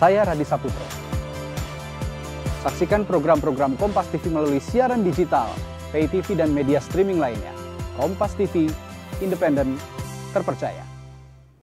Saya Radi Saputro. Saksikan program-program Kompas TV melalui siaran digital, pay TV dan media streaming lainnya. Kompas TV, independen, terpercaya.